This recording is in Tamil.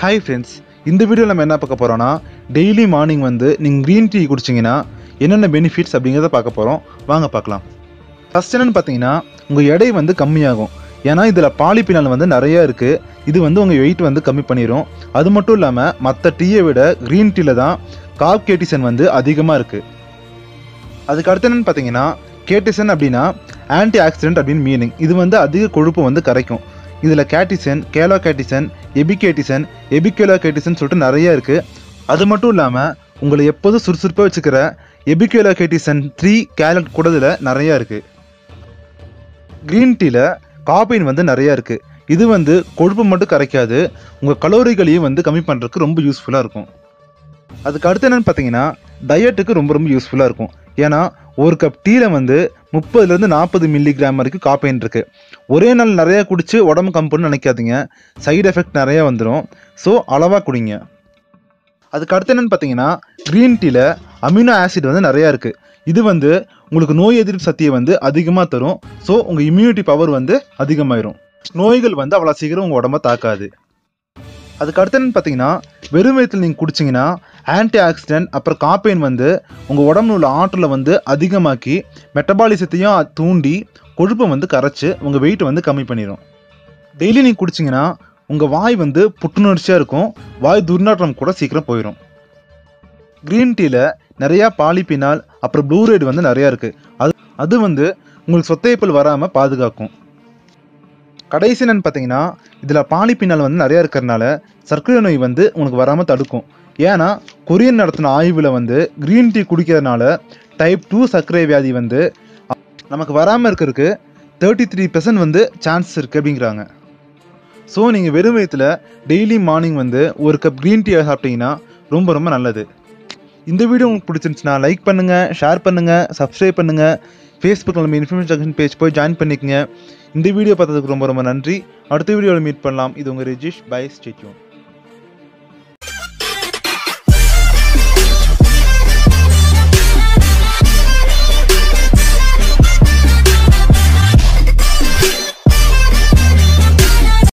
ஹாய் ஃப்ரெண்ட்ஸ், இந்த வீடியோவில் நம்ம என்ன பார்க்க போகிறோன்னா, டெய்லி மார்னிங் வந்து நீங்கள் க்ரீன் டீ குடிச்சிங்கன்னா என்னென்ன பெனிஃபிட்ஸ் அப்படிங்கிறத பார்க்க போகிறோம். வாங்க பார்க்கலாம். ஃபஸ்ட் என்னென்னு பார்த்தீங்கன்னா, உங்கள் எடை வந்து கம்மியாகும். ஏன்னா இதில் பாலிபினால் வந்து நிறையா இருக்குது. இது வந்து உங்கள் வெயிட் வந்து கம்மி பண்ணிடும். அது மட்டும் இல்லாமல் மற்ற டீயை விட க்ரீன் டீயில் தான் கார்ப்கேட்டிசன் வந்து அதிகமாக இருக்குது. அதுக்கு அடுத்து என்னென்னு பார்த்தீங்கன்னா, கேட்டிசன் அப்படின்னா ஆன்டி ஆக்சிடென்ட் அப்படின்னு மீனிங். இது வந்து அதிக கொழுப்பு வந்து கரைக்கும். இதில் கேட்டிசன், கேலோகேட்டிசன், எபிகேட்டிசன், எபிகேலோகேட்டிசன் சொல்லிட்டு நிறைய இருக்குது. அது மட்டும் இல்லாமல் உங்களை எப்போதும் சுறுசுறுப்பாக வச்சுக்கிற எபிகேலோகேட்டிசன் 3 கேலட் கூட இதில் நிறையா இருக்குது. க்ரீன் டீயில் காஃபைன் வந்து நிறையா இருக்குது. இது வந்து கொழுப்பு மட்டும் கரைக்காது, உங்கள் கலோரிகளையும் வந்து கம்மி பண்ணுறதுக்கு ரொம்ப யூஸ்ஃபுல்லாக இருக்கும். அதுக்கு அடுத்து என்னென்னு பார்த்தீங்கன்னா, டயட்டுக்கு ரொம்ப யூஸ்ஃபுல்லாக இருக்கும். ஏன்னா ஒரு கப் டீயில் வந்து 30 to 40 மில்லிகிராம் வரைக்கும் காஃபைன் இருக்குது. ஒரே நாள் நிறையா குடித்து உடம்பு கம்புன்னு நினைக்காதீங்க, சைடு எஃபெக்ட் நிறையா வந்துடும். ஸோ அளவாக குடிங்க. அதுக்கு அடுத்து என்னென்னு பார்த்தீங்கன்னா, க்ரீன் டீயில் அமினோ ஆசிட் வந்து நிறையா இருக்குது. இது வந்து உங்களுக்கு நோய் எதிர்ப்பு சக்தியை வந்து அதிகமாக தரும். ஸோ உங்கள் இம்யூனிட்டி பவர் வந்து அதிகமாயிரும். நோய்கள் வந்து அவ்வளோ சீக்கிரம் உங்கள் உடம்ப தாக்காது. அதுக்கு அடுத்து என்னென்னு பார்த்தீங்கன்னா, வெறும் வயிற்றில் நீங்கள் குடிச்சிங்கன்னா ஆன்டி ஆக்சிடென்ட் அப்புறம் காஃபைன் வந்து உங்கள் உடம்புல உள்ள ஆற்றலை வந்து அதிகமாக்கி மெட்டபாலிசத்தையும் தூண்டி கொழுப்பை வந்து கரைச்சி உங்கள் வெயிட் வந்து கம்மி பண்ணிடும். டெய்லி நீங்கள் குடிச்சிங்கன்னா உங்கள் வாய் வந்து புத்துணர்ச்சியாக இருக்கும். வாய் துர்நாற்றம் கூட சீக்கிரம் போயிடும். க்ரீன் டீயில் நிறையா பாலிபினால் அப்புறம் ப்ளூரைடு வந்து நிறையா இருக்குது. அது வந்து உங்களுக்கு சொத்தையப்பல் வராமல் பாதுகாக்கும். கடைசி என்னென்னு பார்த்தீங்கன்னா, இதில் பாலிபினால் வந்து நிறையா இருக்கிறதுனால சர்க்கரை நோய் வந்து உங்களுக்கு வராமல் தடுக்கும். ஏன்னா கொரியன் நடத்தின ஆய்வில் வந்து க்ரீன் டீ குடிக்கிறதுனால டைப் 2 சர்க்கரை வியாதி வந்து நமக்கு வராமல் இருக்கிறதுக்கு 33% வந்து சான்சஸ் இருக்குது அப்படிங்கிறாங்க. ஸோ நீங்கள் வெறும் வயிற்றில் டெய்லி மார்னிங் வந்து ஒரு கப் க்ரீன் டீ சாப்பிட்டீங்கன்னா ரொம்ப நல்லது. இந்த வீடியோ உங்களுக்கு பிடிச்சிருந்துச்சுன்னா லைக் பண்ணுங்கள், ஷேர் பண்ணுங்கள், சப்ஸ்கிரைப் பண்ணுங்கள். ஃபேஸ்புக்கில் நம்ம இன்ஃபர்மேஷன் பேஜ் போய் ஜாயின் பண்ணிக்கங்க. இந்த வீடியோ பார்த்ததுக்கு ரொம்ப நன்றி. அடுத்த வீடியோவில் மீட் பண்ணலாம். இது உங்கள் ரிஜிஷ். By, stay tune.